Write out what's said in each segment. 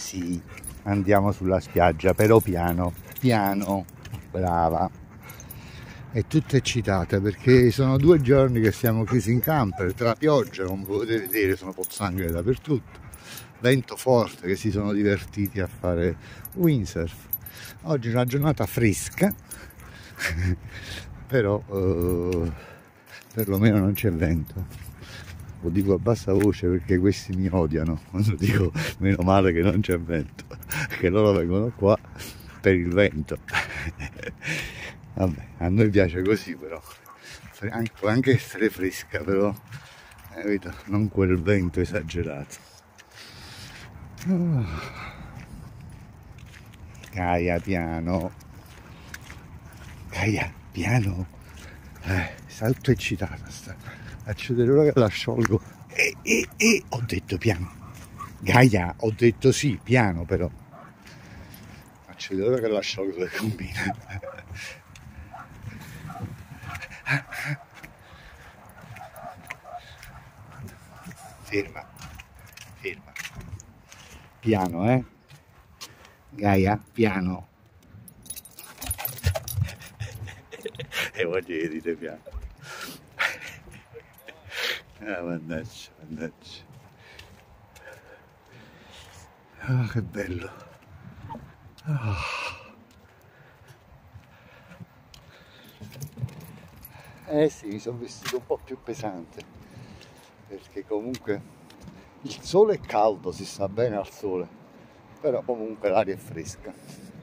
sì, andiamo sulla spiaggia, però piano, piano, brava. È tutta eccitata perché sono 2 giorni che siamo chiusi in camper, tra pioggia, come potete vedere sono pozzanghere dappertutto, vento forte, che si sono divertiti a fare windsurf. Oggi è una giornata fresca, però perlomeno non c'è vento. Lo dico a bassa voce perché questi mi odiano quando dico meno male che non c'è vento, che loro vengono qua per il vento. Vabbè, a noi piace così, però può anche essere fresca, però non quel vento esagerato. Gaia, piano, Gaia, piano, sta tutto eccitata, accede l'ora che la sciolgo ho detto piano, Gaia, ho detto sì, piano, però accede l'ora che la sciolgo le combine. Ferma, ferma, piano, Gaia, piano. E voglio che dite piano. Mannaggia, mannaggia. Ah, che bello. Sì, mi sono vestito un po' più pesante, perché comunque il sole è caldo, si sta bene al sole, però comunque l'aria è fresca.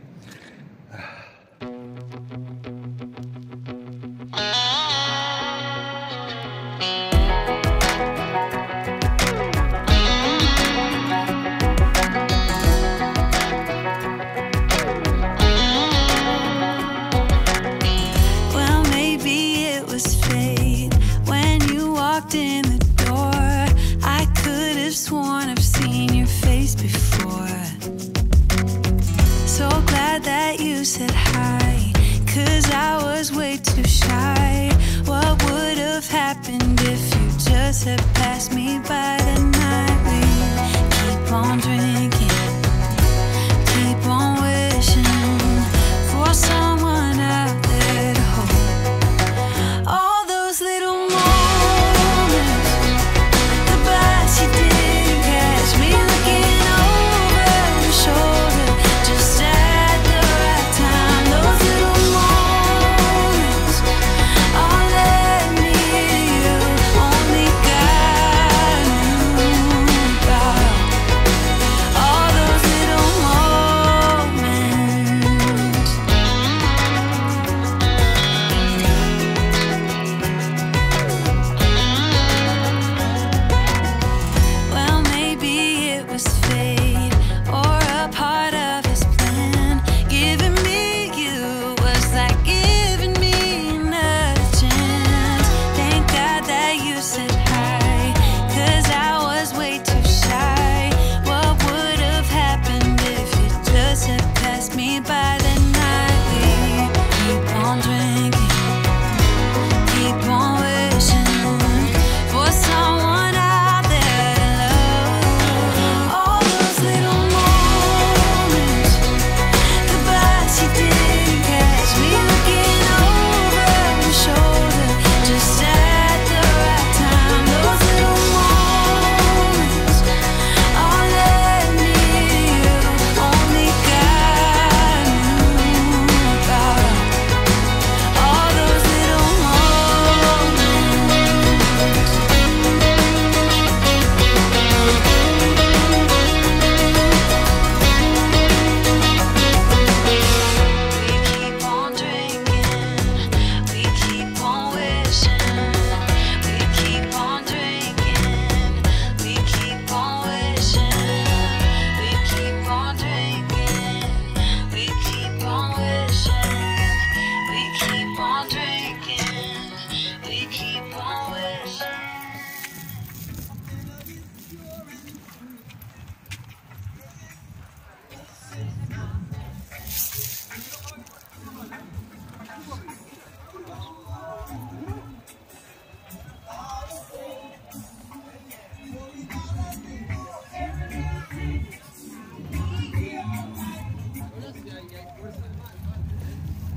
Said hi, 'cause I was way too shy. What would have happened if you just had passed me by the night? We keep on drinking, keep on wishing for someone out there to hold. All those little moments, the bus you didn't catch me looking over your shoulder, just at the right time. Those little moments all led me to you, only God knew about.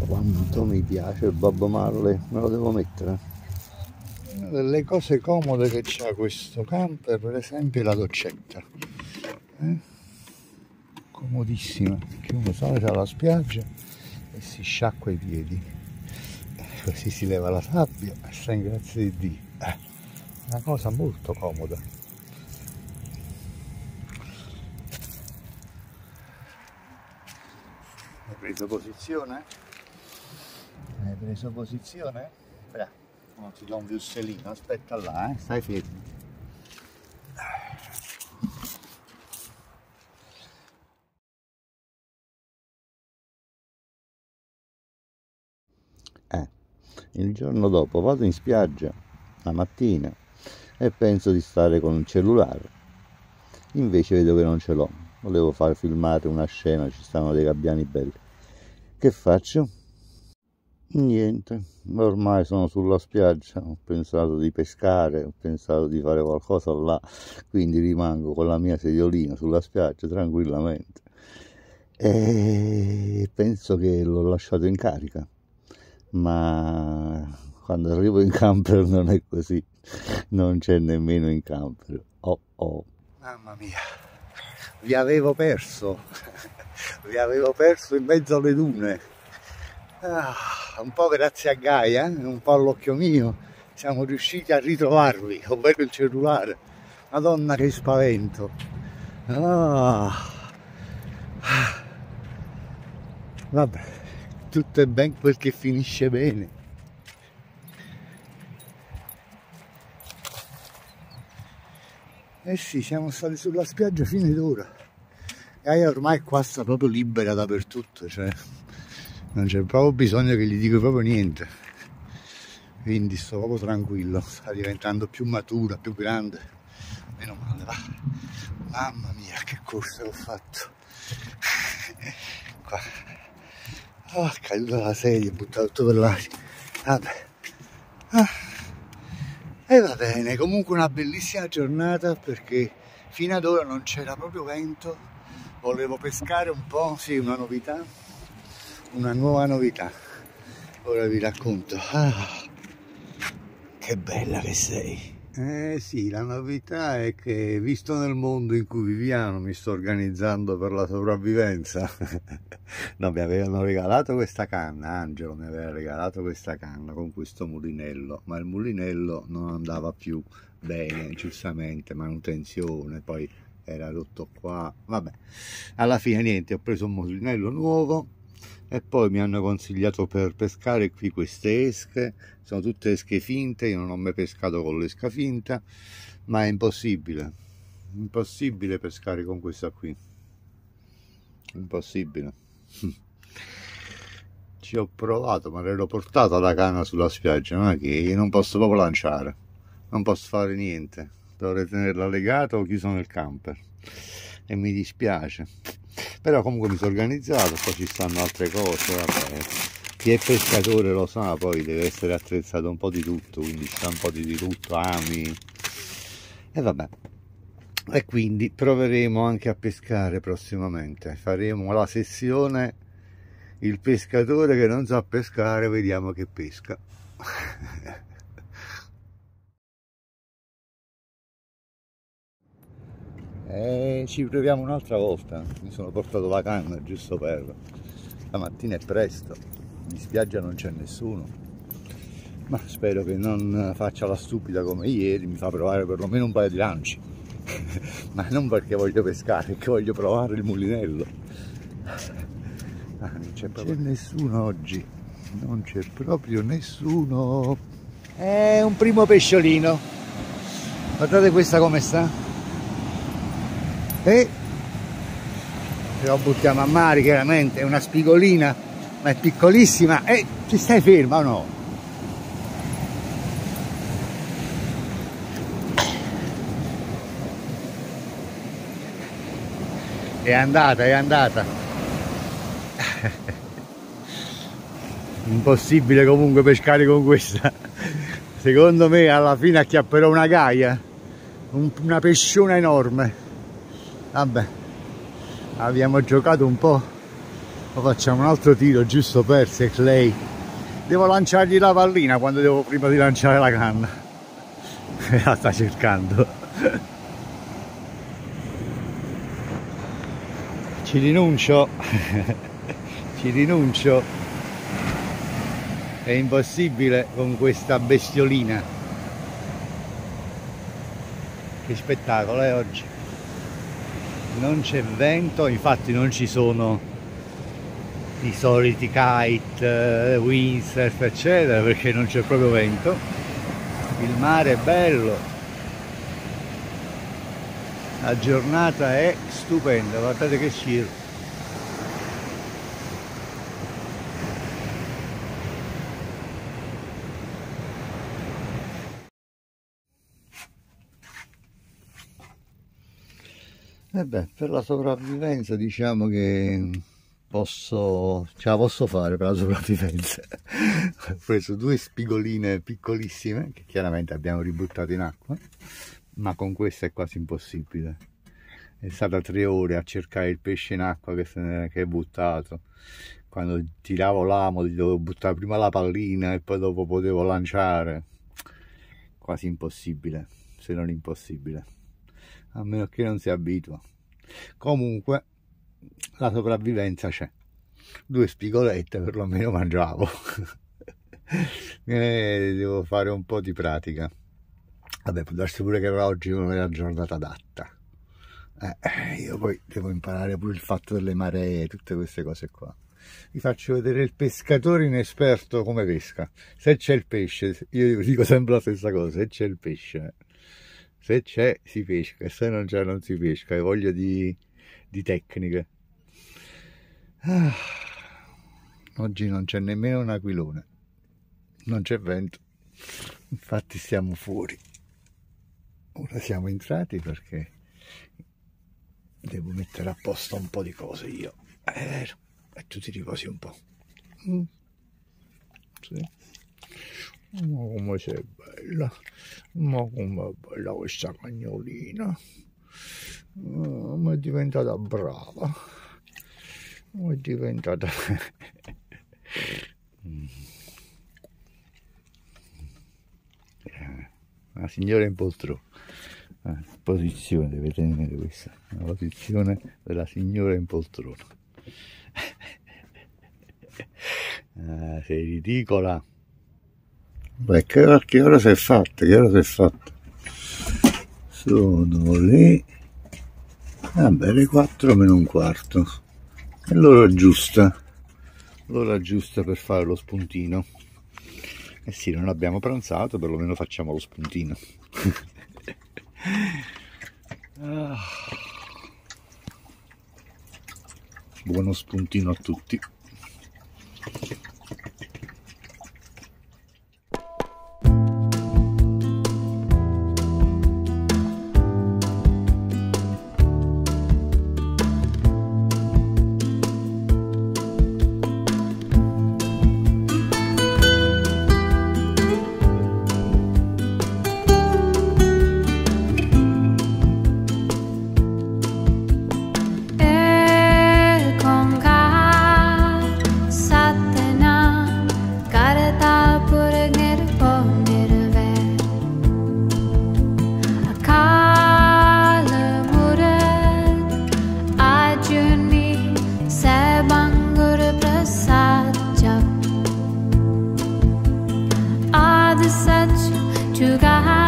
quanto mi piace Bob Marley, me lo devo mettere. Una delle cose comode che c'ha questo camper, per esempio, è la doccetta. Comodissima, perché uno sale dalla spiaggia e si sciacqua i piedi, così si leva la sabbia e sta in grazia di Dio. Una cosa molto comoda. Hai preso posizione? Hai preso posizione? Bravo. No, ti do un viussellino, aspetta là, stai fermo. Il giorno dopo vado in spiaggia la mattina e penso di stare con un cellulare, invece vedo che non ce l'ho. Volevo far filmare una scena, ci stavano dei gabbiani belli. Che faccio? Niente, ormai sono sulla spiaggia, ho pensato di pescare, ho pensato di fare qualcosa là, quindi rimango con la mia sediolina sulla spiaggia tranquillamente e penso che l'ho lasciato in carica. Ma quando arrivo in camper non è così, non c'è nemmeno in camper. Oh. Mamma mia, vi avevo perso in mezzo alle dune. Un po' grazie a Gaia, un po' all'occhio mio, siamo riusciti a ritrovarvi, ovvero il cellulare. Madonna che spavento. Vabbè. Tutto è ben quel che finisce bene. Eh sì, siamo stati sulla spiaggia fino ad ora. Gaia ormai qua sta proprio libera dappertutto, cioè non c'è proprio bisogno che gli dico proprio niente. Quindi sto proprio tranquillo, sta diventando più matura, più grande. Meno male, va. Mamma mia, che corsa che ho fatto. Qua. È caduta la sedia, buttato tutto per l'aria. Vabbè. E va bene, comunque una bellissima giornata perché fino ad ora non c'era proprio vento. Volevo pescare un po', sì, una novità, una nuova novità. Ora vi racconto. Che bella che sei. Sì, la novità è che, visto nel mondo in cui viviamo, mi sto organizzando per la sopravvivenza. No, mi avevano regalato questa canna, Angelo mi aveva regalato questa canna con questo mulinello, ma il mulinello non andava più bene, giustamente, manutenzione, poi era rotto qua, vabbè. Alla fine niente, ho preso un mulinello nuovo e poi mi hanno consigliato per pescare qui queste esche. Sono tutte esche finte, io non ho mai pescato con l'esca finta, ma è impossibile pescare con questa qui, impossibile. Ci ho provato, ma l'ero portata la canna sulla spiaggia, non è che io non posso proprio lanciare, non posso fare niente, dovrei tenerla legata o chiuso nel camper e mi dispiace. Però comunque mi sono organizzato, poi ci stanno altre cose, vabbè. Chi è pescatore lo sa, poi deve essere attrezzato un po' di tutto, quindi c'è un po' di tutto, ami, e vabbè. E quindi proveremo anche a pescare prossimamente, faremo la sessione il pescatore che non sa pescare, vediamo che pesca. Ci proviamo un'altra volta, mi sono portato la canna giusto per... La mattina è presto, in spiaggia non c'è nessuno, ma spero che non faccia la stupida come ieri, mi fa provare perlomeno un paio di lanci. Ma non perché voglio pescare, perché voglio provare il mulinello. Non c'è nessuno oggi, non c'è proprio nessuno. È un primo pesciolino, guardate questa come sta. E lo buttiamo a mare, chiaramente è una spigolina, ma è piccolissima. E ci stai ferma o no? È andata. Impossibile comunque pescare con questa. Secondo me alla fine acchiapperò una gaia, una pesciona enorme. Vabbè, abbiamo giocato un po', o facciamo un altro tiro giusto per se Clay. Devo lanciargli la pallina prima di lanciare la canna. La sta cercando. Ci rinuncio. Ci rinuncio. È impossibile con questa bestiolina. Che spettacolo è oggi. Non c'è vento, infatti non ci sono i soliti kite, windsurf eccetera, perché non c'è proprio vento. Il mare è bello, la giornata è stupenda, guardate che cielo. E beh, per la sopravvivenza diciamo che ce la posso fare per la sopravvivenza. Ho preso 2 spigoline piccolissime che chiaramente abbiamo ributtato in acqua, ma con questa è quasi impossibile. È stata 3 ore a cercare il pesce in acqua che è buttato. Quando tiravo l'amo dovevo buttare prima la pallina e poi dopo potevo lanciare. Quasi impossibile, se non impossibile, a meno che non si abitua. Comunque la sopravvivenza c'è. 2 spigolette perlomeno mangiavo. Devo fare un po' di pratica. Vabbè, può darsi pure che oggi non è la giornata adatta. Io poi devo imparare pure il fatto delle maree, tutte queste cose qua. Vi faccio vedere il pescatore inesperto come pesca. Se c'è il pesce, io dico sempre la stessa cosa, se c'è il pesce, se c'è si pesca, se non c'è non si pesca. Hai voglia di tecniche. Oggi non c'è nemmeno un aquilone, non c'è vento, infatti stiamo fuori. Ora siamo entrati perché devo mettere a posto un po' di cose io, e tu ti riposi un po'. Sì. Ma come sei bella, ma come è bella questa cagnolina, ma è diventata brava, ma è diventata la signora in poltrona. Posizione deve tenere questa, la posizione della signora in poltrona. Sei ridicola. Beh, che ora si è fatta? Che ora si è fatta? Sono le... vabbè, le 4 meno un quarto. È l'ora giusta per fare lo spuntino. Eh sì, non abbiamo pranzato, perlomeno facciamo lo spuntino. Buono spuntino a tutti. To God.